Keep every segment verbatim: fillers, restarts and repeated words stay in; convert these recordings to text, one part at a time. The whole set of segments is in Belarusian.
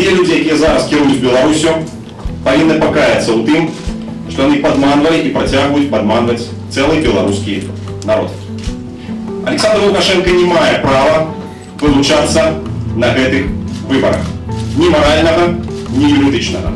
Те людзі, якія зараз кіруюць Беларусю, павінны пакаяцца ў тым, што яны падманвалі і працягваюць падманваць цэлы беларускі народ. Александр Лукашенко не мае права вылучацца на гэтых выбарах. Ні маральнага, ні юрыдычнага.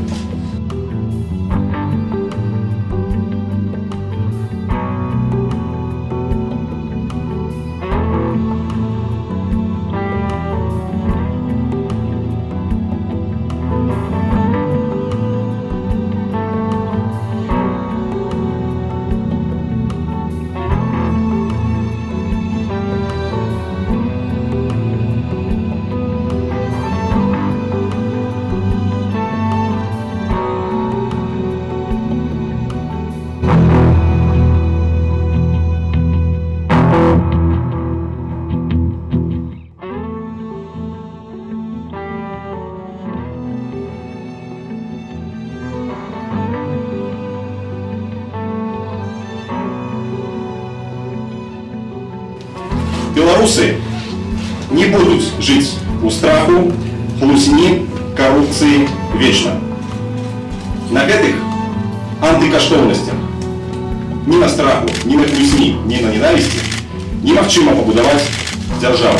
Белорусы не будут жить у страху, хлусні, коррупции вечно. На гэтых антикаштоўнасцях ни на страху, ни на хлусні, ни на ненависти немагчыма пабудаваць дзяржаву.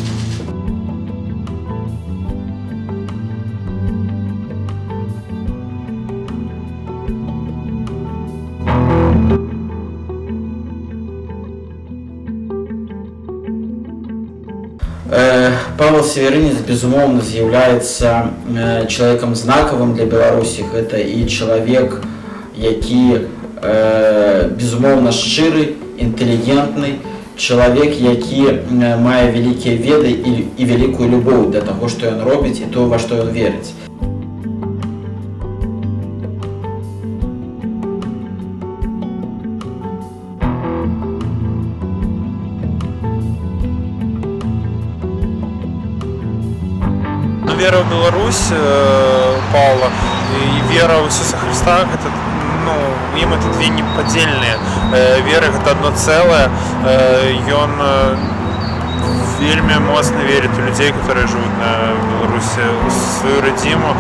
Павел Северинец, безумоўна, з'яўляецца чалавекам знакавым для Беларусі. Гэта і чалавек, які безумоўна шчыры, інтэлігентны, чалавек, які мае вялікія веды і вялікую любоў да таго, што ён робіць і то, во што ён верыць. Вера в Беларусь Павла и вера в Иисуса Христа, это, ну, им это две неподдельные веры, это одно целое, и он вельми моцно верит в людей, которые живут на Беларуси, в свою родиму.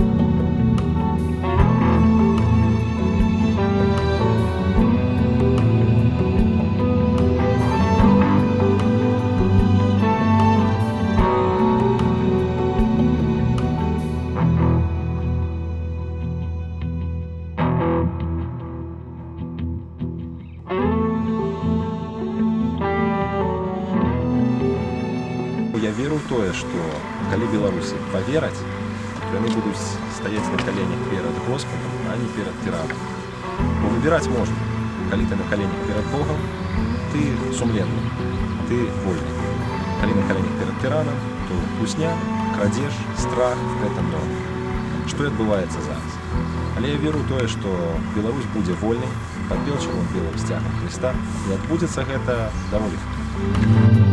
Я веру в тое, што калі беларусы павераць, то яны будуць стаяць на каленях перад Господом, а не перад тиранам. Бо выбіраць можна. Калі ты на каленях перад Богом, ты сумленны, ты вольны. Калі на каленях перад тиранам, то хлусня, крадзеж, страх — гэта норма. Што і адбываецца зараз. Але я веру в тое, што Беларусь будзе вольнай, пад белым белым сцягам Христа, і адбудзецца гэта даволі хутка.